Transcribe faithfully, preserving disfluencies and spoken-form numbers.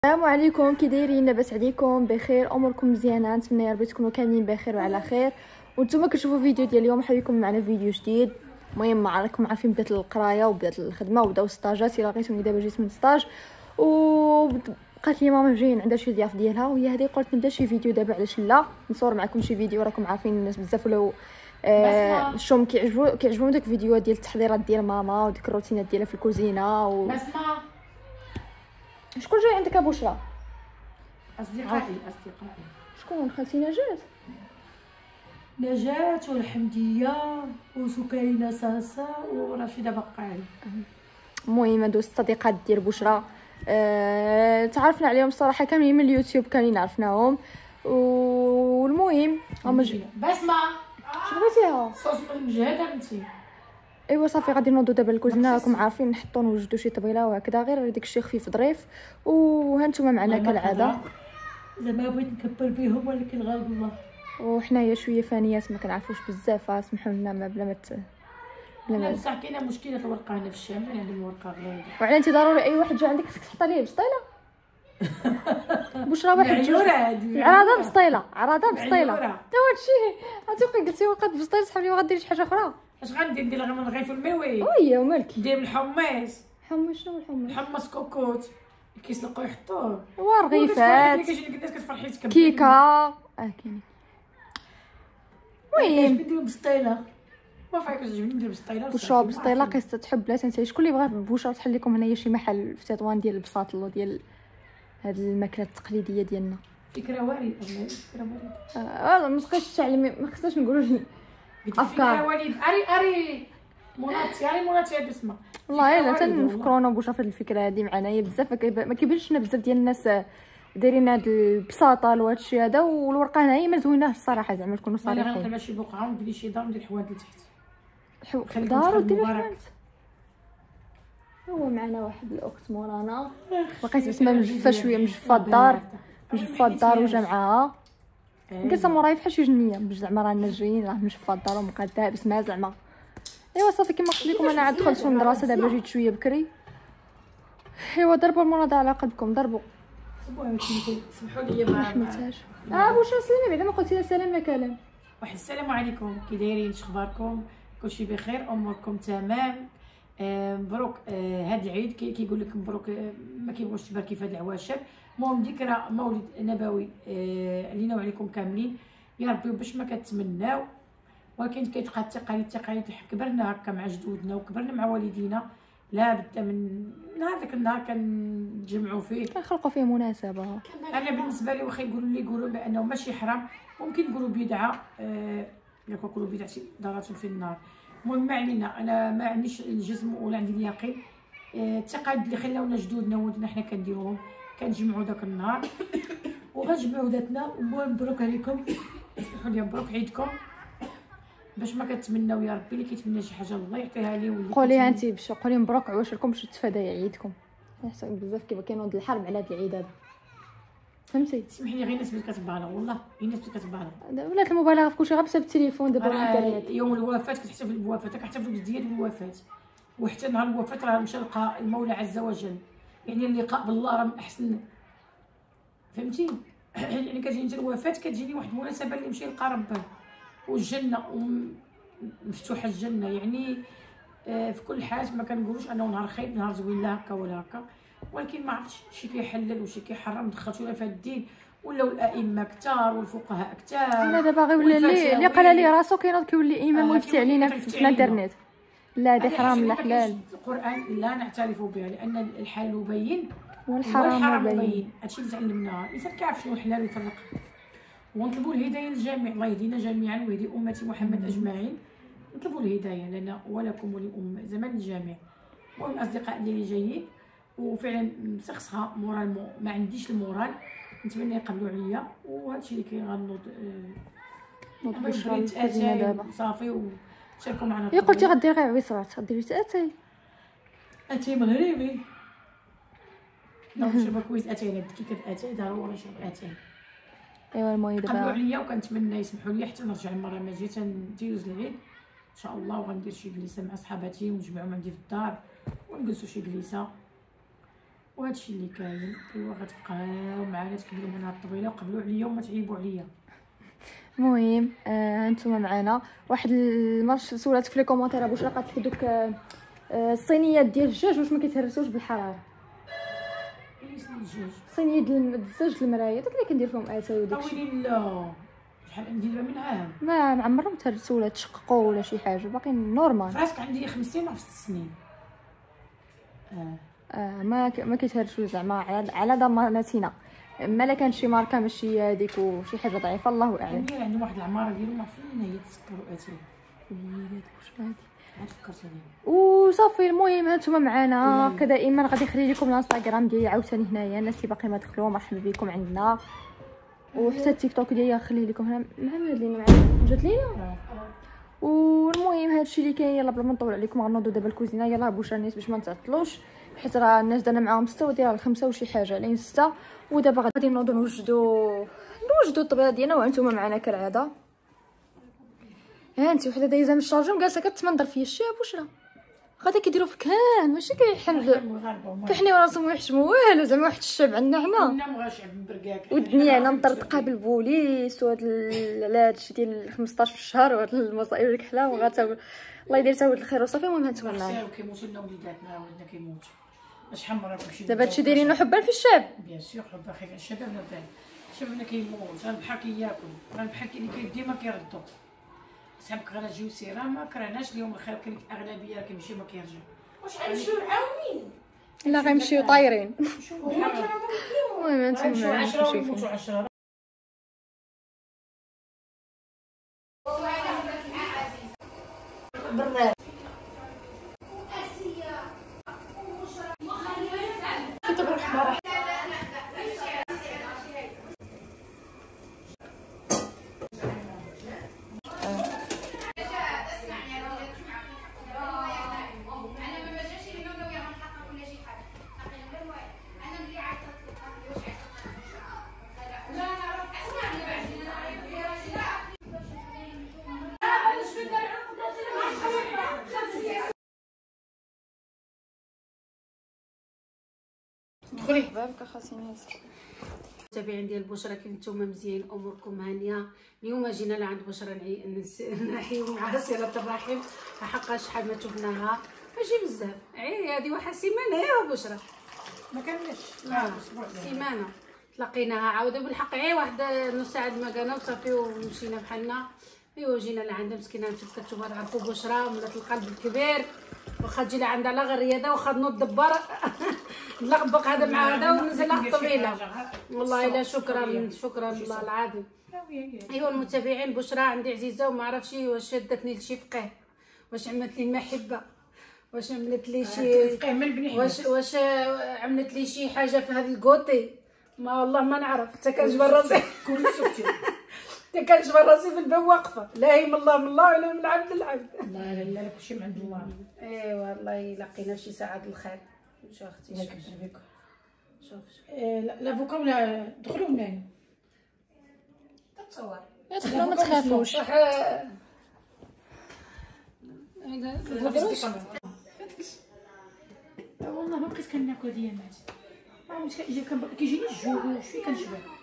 السلام عليكم، كي دايرين؟ لاباس عليكم؟ بخير؟ اموركم مزيانه؟ نتمنى يا ربي تكونوا كاملين بخير وعلى خير. وانتم كتشوفوا فيديو ديال اليوم، مرحبا بكم معنا فيديو جديد. المهم راكم عارفين بدات القرايه وبدات الخدمه وبداو السطاجات. الا لقيتوني دابا جيت من السطاج وبقات لي ماما جايين عندها شي ضياف ديالها وهي هذه، قلت نبدا شي فيديو دابا. علاش لا نصور معكم شي فيديو؟ راكم عارفين الناس بزاف ولاو آه شوم كيعجبو كيعجبهم داك الفيديوهات ديال التحضيرات ديال ماما وديك الروتينات ديالها في الكوزينه و... بسمة. شكون جاي عندك ابوشرا؟ اصدقائي اصدقائي شكون؟ خالتي نجاة؟ نجاة والحمديه وسكينه ساسا ورشيده بقالي. المهم هادو الصديقات ديال بشرى، أه... تعرفنا عليهم الصراحه كاملين من اليوتيوب، كاملين عرفناهم. والمهم هما ج... بسمة شنو بغيتيها؟ صوص من مجهده انتي. ايوا صافي غادي نوضو دابا الكوزينه، راكم عارفين نحطو نوجدو شي طبيله وهكذا، غير داكشي خفيف ظريف. وها نتوما معنا كالعاده. زعما بغيت نكبر بهم ولكن غالب الله، وحنايا شويه فانيات ما كنعرفوش بزاف، سمحوا لنا ما بلا ما ت... بلا ما بصح كاينه مشكله الورقه هنا في الشام، انا عندي الورقه غليظه. وعلى انت ضروري اي واحد جا عندك خصك تحط عليه بسطيله. بشرى واحد جوج عراضه بسطيله، عراضه بسطيله تا هادشي. عرفتي قلتي وقت بسطيله صحابي ما غديريش حاجه اخرى. اش غندير؟ ندير غير من الغيف الموي ويا ومالك؟ ندير من الحمص. حمص؟ شنو الحمص؟ الحمص كوكوت كيسلقوا يحطوه ورغيفات كيجي لك الناس كتفرحي تكمل كيكه. اه كاين. المهم ندير بسطيله، ما فايك كتعجبني ندير بسطيله. بشرى بسطيله قصه تحب لا تنسى. شكون اللي بغى بشرى تحل لكم هنايا شي محل في تطوان ديال البساطلو ديال هاد الماكله التقليديه ديالنا؟ فكره واعره، فكره واعره. اه ما تبقاش تعلمي، ما خصناش نقولوا افكار وليد. اري اري مناتي اري مناتي يا بسمه. والله الا تنفكرونا بوشا في هاد الفكره هادي معنا بزاف. ما كيبانش لنا بزاف ديال الناس دايرين هاد البساطه وهادشي هذا، والورقه هنايا ما زويناش الصراحه، زعما نكونوا صريحين. انا غنخلي شي بقعه وندير شي دار ندير حوايج لتحت دار وديري حوايج. هو معنا واحد الاخت مورانا بقيت اسمها مجفه شويه، مجفه الدار، مجفه الدار وجا معاها جالسه موراي بحال شي جنيه. زعما رانا جايين راه مجفه الدار ومقادها باسمها زعما. ايوا صافي كما قلت لكم انا عاد دخلت في المدرسه دابا، جيت شويه بكري. ايوا ضربوا المناضله على قدكم، ضربوا. سمحوا لي ما حملتهاش. اه واش سلامي بعدا ما قلتي لا سلام لا كلام. واحد السلام عليكم، كي دايرين؟ اخباركم؟ كلشي بخير؟ اموركم تمام؟ آه مبروك آه هاد العيد. كيقول لك مبروك آه ما كيبغوش تباركي في هاد العواشر. المهم ذكرى مولد نبوي آه علينا وعليكم كاملين يا ربي باش ما كتمناو. ولكن كيتبقى التقاليد التقاليد كبرنا هكا مع جدودنا وكبرنا مع والدينا، لا بد من نهار داك النهار كنتجمعوا فيه كنخلقوا فيه مناسبه. انا بالنسبه لي واخا يقولوا لي يقولوا بانه ماشي حرام، ممكن نقولوا بدعه، آه يقولوا بدعه ضرات في النار. المهم ما علينا، انا ما عنديش الجزم ولا عندي اليقين. آه التقاليد اللي خلاونا جدودنا وولدنا حنا كنديروهم، كنجمعوا داك النهار وغنجمعوا ذاتنا. المهم مبروك عليكم، اسمحوا لي مبروك عيدكم، باش ما كتمناو يا ربي اللي كيتمنى شي حاجه الله يعطيها ليه. قولي انت باش قولي مبروك عواشركم باش تفادى عيدكم. احسن بزاف كيف كينوض الحرب على هذا العيد هذا، فهمتي؟ سمح لي غير الناس اللي كتبالغ، والله غير الناس اللي كتبالغ. ولات المبالغه في كلشي غير بسبب التليفون دابا والانترنت. يوم الوفاه كتحتفل بالوفاه، كنحتفلوا بزياد الوفاه، وحتى نهار الوفاه راه مشى لقى المولى عز وجل. يعني اللقاء بالله راه احسن، فهمتي؟ يعني كتجيني حتى الوفاه كتجيني واحد المناسبه اللي يمشي يلقى ربه، والجنه مفتوحه الجنه. يعني آه في كل حاجه ما كنقولوش انه نهار خايب نهار زوين لا هكا ولا هكا، ولكن ما عرفتش شي كيحلل وشي كيحرم. دخلتونا في الدين ولاو الائمه كثار والفقهاء كثار. لا دابا غير ولا اللي اللي قال لي راسو كينوض كيولي امام آه ويفتي علينا في الانترنت. لا هذا حرام لا حلال. القران لا نعترف بها لان الحلال بين والحرام بين. هادشي اللي تعلمناه، الانسان كيعرف شنو الحلال ويفرق. ونطلبوا الهدايه للجميع، الله يهدينا جميعا ويهدي امه محمد اجمعين. نطلبوا الهدايه لنا ولكم ولأمة زمان الجميع. المهم الاصدقاء ديالي جايين وفعلا مسخسخه مورال، ما عنديش المورال، نتمنى يقبلوا عليا. وهادشي اللي كيغنوض نوض بشرى دابا صافي وشاركوا معنا. يا قلتي غدير غير عويصرات، غديري اتاي اتاي مغربي. نشرب كويس اتاي، هاد كيكه اتاي ضروري نشرب اتاي. ايوا المهم دابا قبلوا عليا وكنتمنى يسمحوا لي حتى نرجع المره ما جيت نديوز العيد ان شاء الله، وغندير شي جلسه مع صحاباتي ونجمعهم عندي في الدار ونجلسوا شي جلسه. وهذا الشيء اللي كاين. ايوا غتبقاو معنا تكملوا معنا الطويله وقبلوا عليا وما تعيبوا عليا. المهم آه هانتوما معنا. واحد المره سولاتك في لي كومونتير واش لقات لك دوك آه الصينيات ديال الدجاج واش ما كيتهرسوش بالحراره. اللي سنين الدجاج صينيه ديال الدجاج المرايه داك اللي كندير فيهم اتاي وداك الشيء. ويلي لا شحال ندير من عام ما ما عمرهم تهرسوا ولا تشققوا ولا شي حاجه، باقيين نورمال. فراسك عندي خمس سنين ولا ست سنين. اه آه ما ك... ما كيتهرسوا زعما على على ضمانتنا. اما لا كانت شي ماركه ماشي هذيك وشي حاجه ضعيفه الله اعلم. عندي عندهم واحد العماره ديالهم ما فين هي تسكروا اتاي. ويلي واش هادي عاد فكرت عليها وصافي. المهم هانتوما معنا كدائما غادي نخلي لكم الانستغرام ديالي عاوتاني هنايا، الناس اللي باقي ما دخلوا مرحبا بكم عندنا، وحتى التيك توك ديالي غنخليه لكم هنا مع مدلينا مع جات لينا. والمهم هادشي اللي كاين. يلا بلا ما نطول عليكم غنوضوا دابا الكوزينه. يلا بوش الناس باش ما نتعطلوش حيت راه الناس درنا معاهم ستة وديال الخمسة وشي حاجه علين ستة، ودابا غادي نوضوا نوجدوا نوجدوا الطبيعه ديالنا وانتم معنا كالعاده. ها انت وحده دايزه من الشارجون جالسه كتمنظر فيا الشاب وشرا غادي كيديروا في كان ماشي كيحن كيحنيو راسهم ويحشموا والو زعما واحد الشاب عندنا حنا والدنيا هنا مطرطقه بالبوليس وهاد على هادشي ديال خمسطاش في الشهر وهاد المصائب الكحله وغاتا الله يدير تا ولد الخير وصافي. المهم هانتوما معايا كيموتوا لنا وليداتنا ولدنا كيموت شحال مره كنمشي دابا هادشي دايرينو حبا في الشعب بيان سور حبا خير الشباب نبان شبابنا كيموت غنبحر كياكل غنبحر اللي كيدي ما كيردو صحابك غير جيو سيره ما كرهناش اليوم الخير كاين اغلبيه كيمشيو ما كيرجعوا واش غنمشيو عاونين لا غيمشيو طايرين. المهم غنمشيو هانتوما عشرة ويموتوا عشرة. برا دخلي بابك خاصني المتابعين ديال بشرى كي نتوما مزيان اموركم هانيه. اليوم جينا لعند بشرى نحيو معها صله الرحم حقا شحال ما شفناها ماشي بزاف. عي هذه واحد سيمانه يا بشرى ما كانش لا سيمانه تلاقيناها عاوده بالحق عي واحد نص ساعه ما كان وصافي ومشينا بحالنا. ايوا جينا لعندها مسكينه كتشوفوا تعرفوا بشرى ولات القلب الكبير واخا تجي لعندها لا غير رياضه واخا نوض دبر نلقبق هذا مع هذا وننزل لها الطويله. والله الا شكرا شكرا والله العظيم. ايوا المتابعين بشرى عندي عزيزه وما عرفش واش شدتني لشي فقيه واش عملت لي محبه واش عملت لي شي واش واش عملت لي شي حاجه في هذا الكوتي ما والله ما نعرف. حتى كنجبر راسي كل سكتي حتى كنجبر راسي في الباب واقفه لا هي من الله من الله ولا من العبد للعبد. لا لا لا كلشي من عند الله. ايوا الله يلقينا في شي ساعه الخير. شوف اختي شوف شوف لافوكا ولا دخلوا هنايا تتصور لا ما تخافوش. والله ما بقيت كناكل ديالات كيجيني الجوع شويه كنشبع